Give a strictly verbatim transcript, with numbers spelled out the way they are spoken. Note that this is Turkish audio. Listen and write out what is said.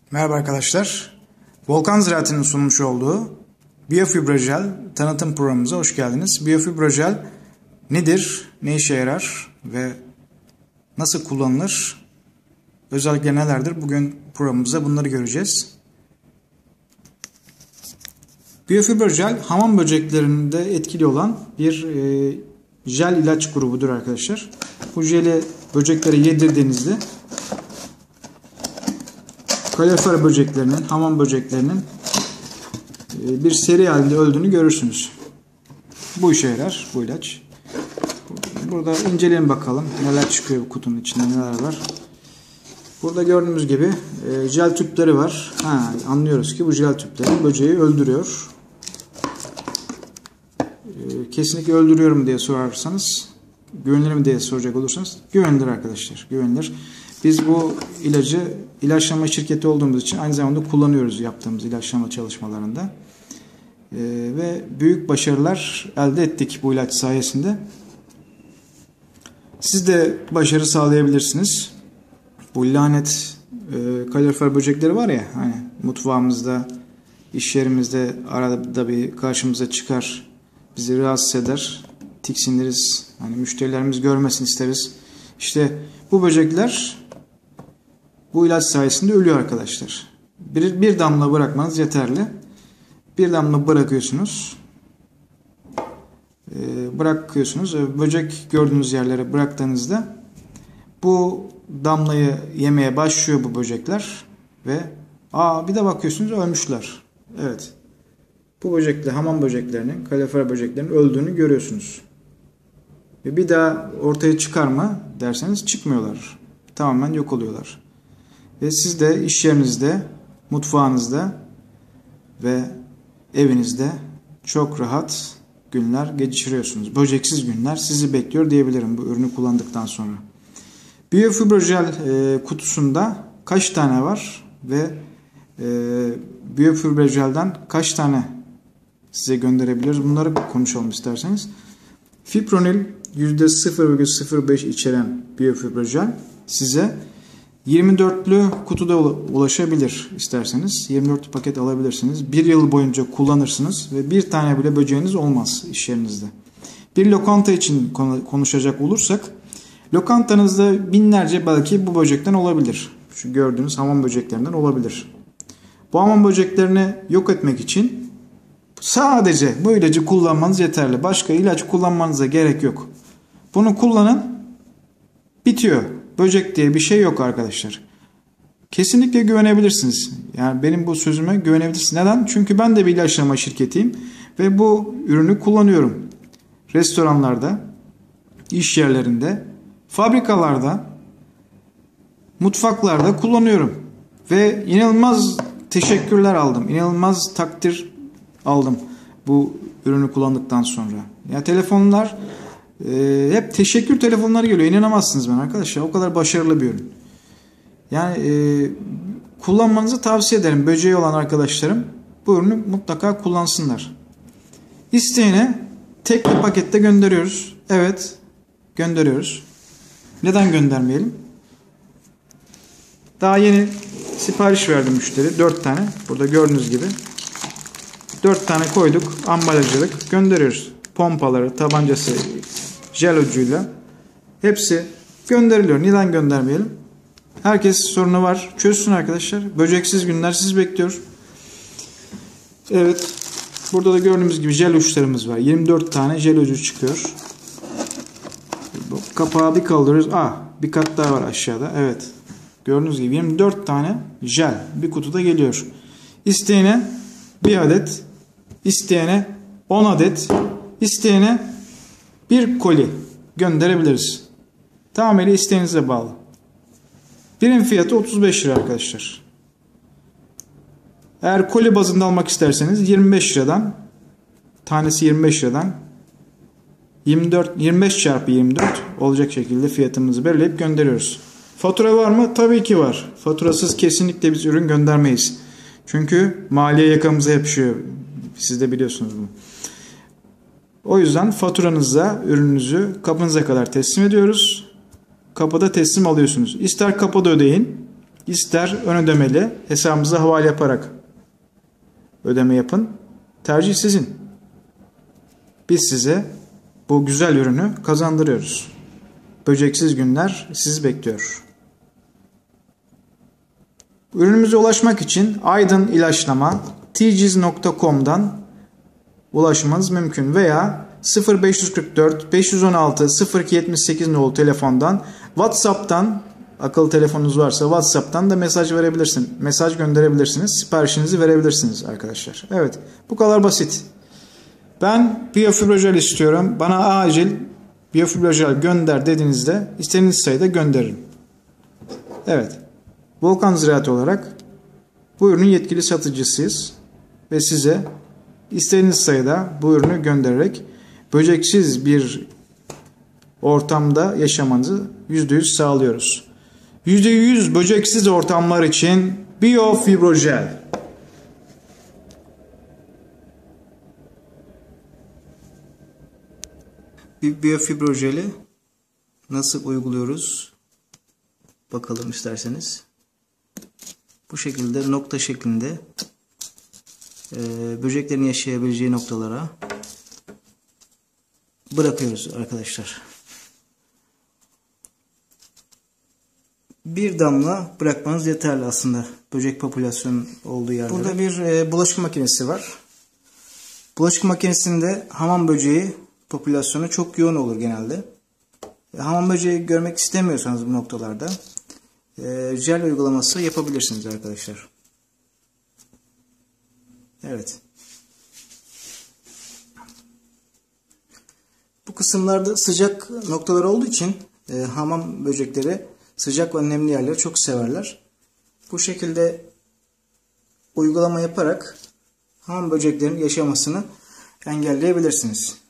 Merhaba arkadaşlar. Volkan Ziraati'nin sunmuş olduğu Biyofibrojel tanıtım programımıza hoş geldiniz. Biyofibrojel nedir, ne işe yarar ve nasıl kullanılır, özellikle nelerdir? Bugün programımızda bunları göreceğiz. Biyofibrojel hamam böceklerinde etkili olan bir e, jel ilaç grubudur arkadaşlar. Bu jeli böceklere yedirdiğinizde kalorifer böceklerinin, hamam böceklerinin bir seri halinde öldüğünü görürsünüz. Bu işe yarar bu ilaç. Burada inceleyelim bakalım neler çıkıyor bu kutunun içinde, neler var. Burada gördüğünüz gibi jel tüpleri var. Ha, anlıyoruz ki bu jel tüpleri böceği öldürüyor. Kesinlikle öldürüyorum diye sorarsanız, güvenilir mi diye soracak olursanız güvenilir arkadaşlar, güvenilir. Biz bu ilacı ilaçlama şirketi olduğumuz için aynı zamanda kullanıyoruz yaptığımız ilaçlama çalışmalarında. Ee, ve büyük başarılar elde ettik bu ilaç sayesinde. Siz de başarı sağlayabilirsiniz. Bu lanet e, kalorifer böcekleri var ya, hani mutfağımızda, iş yerimizde arada bir karşımıza çıkar, bizi rahatsız eder, tiksiniriz, hani müşterilerimiz görmesin isteriz. İşte bu böcekler bu ilaç sayesinde ölüyor arkadaşlar. Bir, bir damla bırakmanız yeterli. Bir damla bırakıyorsunuz. Ee, bırakıyorsunuz. Böcek gördüğünüz yerlere bıraktığınızda bu damlayı yemeye başlıyor bu böcekler. Ve aa bir de bakıyorsunuz ölmüşler. Evet. Bu böcekler, hamam böceklerinin, kalorifer böceklerinin öldüğünü görüyorsunuz. Ve bir daha ortaya çıkar mı derseniz çıkmıyorlar. Tamamen yok oluyorlar. Ve siz de iş yerinizde, mutfağınızda ve evinizde çok rahat günler geçiriyorsunuz. Böceksiz günler sizi bekliyor diyebilirim bu ürünü kullandıktan sonra. Biyofibrojel e, kutusunda kaç tane var ve e, Biyofibrojel'den kaç tane size gönderebiliriz? Bunları konuşalım isterseniz. Fipronil yüzde sıfır virgül sıfır beş içeren biyofibrojel size yirmi dörtlü kutuda ulaşabilir isterseniz. yirmi dörtlü paket alabilirsiniz. Bir yıl boyunca kullanırsınız ve bir tane bile böceğiniz olmaz iş yerinizde. Bir lokanta için konuşacak olursak, lokantanızda binlerce belki bu böcekten olabilir. Şu gördüğünüz hamam böceklerinden olabilir. Bu hamam böceklerini yok etmek için sadece bu ilacı kullanmanız yeterli. Başka ilaç kullanmanıza gerek yok. Bunu kullanın, bitiyor. Böcek diye bir şey yok arkadaşlar. Kesinlikle güvenebilirsiniz. Yani benim bu sözüme güvenebilirsiniz. Neden? Çünkü ben de bir ilaçlama şirketiyim ve bu ürünü kullanıyorum. Restoranlarda, iş yerlerinde, fabrikalarda, mutfaklarda kullanıyorum. Ve inanılmaz teşekkürler aldım. İnanılmaz takdir aldım bu ürünü kullandıktan sonra. Ya telefonlar e, hep teşekkür telefonları geliyor. İnanamazsınız ben arkadaşlar. O kadar başarılı bir ürün. Yani e, kullanmanızı tavsiye ederim. Böceği olan arkadaşlarım bu ürünü mutlaka kullansınlar. İsteyene tek bir pakette gönderiyoruz. Evet, gönderiyoruz. Neden göndermeyelim? Daha yeni sipariş verdi müşteri. dört tane. Burada gördüğünüz gibi. dört tane koyduk. Ambalajladık. Gönderiyoruz. Pompaları, tabancası, jel ucuyla. Hepsi gönderiliyor. Neden göndermeyelim? Herkes sorunu var. Çözsün arkadaşlar. Böceksiz günler sizi bekliyor. Evet. Burada da gördüğümüz gibi jel uçlarımız var. yirmi dört tane jel ucu çıkıyor. Kapağı bir kaldırıyoruz. Aa, bir kat daha var aşağıda. Evet. Gördüğünüz gibi yirmi dört tane jel bir kutuda geliyor. İsteyene bir adet, isteyene on adet, isteyene bir koli gönderebiliriz. Tamamıyla isteğinize bağlı. Birim fiyatı otuz beş lira arkadaşlar. Eğer koli bazında almak isterseniz yirmi beş liradan, tanesi yirmi beş liradan yirmi dört, yirmi beş çarpı yirmi dört olacak şekilde fiyatımızı belirleyip gönderiyoruz. Fatura var mı? Tabii ki var. Faturasız kesinlikle biz ürün göndermeyiz. Çünkü maliye yakamıza yapışıyor. Siz de biliyorsunuz bunu. O yüzden faturanızla ürününüzü kapınıza kadar teslim ediyoruz. Kapıda teslim alıyorsunuz. İster kapıda ödeyin, ister ön ödemeli hesabımıza havale yaparak ödeme yapın. Tercih sizin. Biz size bu güzel ürünü kazandırıyoruz. Böceksiz günler sizi bekliyor. Ürünümüze ulaşmak için Aydın İlaçlama ticiz nokta com'dan ulaşmanız mümkün veya sıfır beş kırk dört beş yüz on altı sıfır iki yetmiş sekiz nolu telefondan, WhatsApp'tan, akıllı telefonunuz varsa WhatsApp'tan da mesaj verebilirsin. Mesaj gönderebilirsiniz. Siparişinizi verebilirsiniz arkadaşlar. Evet, bu kadar basit. Ben biyofibrojel istiyorum, bana acil biyofibrojel gönder dediğinizde istediğiniz sayıda gönderirim. Evet. Volkan Ziraati olarak bu ürünün yetkili satıcısıyız ve size istediğiniz sayıda bu ürünü göndererek böceksiz bir ortamda yaşamanızı yüzde yüz sağlıyoruz. yüzde yüz böceksiz ortamlar için biyofibrojel. Biyofibrojeli nasıl uyguluyoruz? Bakalım isterseniz. Bu şekilde nokta şeklinde e, böceklerin yaşayabileceği noktalara bırakıyoruz arkadaşlar. Bir damla bırakmanız yeterli aslında böcek popülasyonu olduğu yerde. Burada bir e, bulaşık makinesi var. Bulaşık makinesinde hamam böceği popülasyonu çok yoğun olur genelde. E, hamam böceği görmek istemiyorsanız bu noktalarda e, jel uygulaması yapabilirsiniz arkadaşlar. Evet. Bu kısımlarda sıcak noktalar olduğu için e, hamam böcekleri sıcak ve nemli yerleri çok severler. Bu şekilde uygulama yaparak hamam böceklerin yaşamasını engelleyebilirsiniz.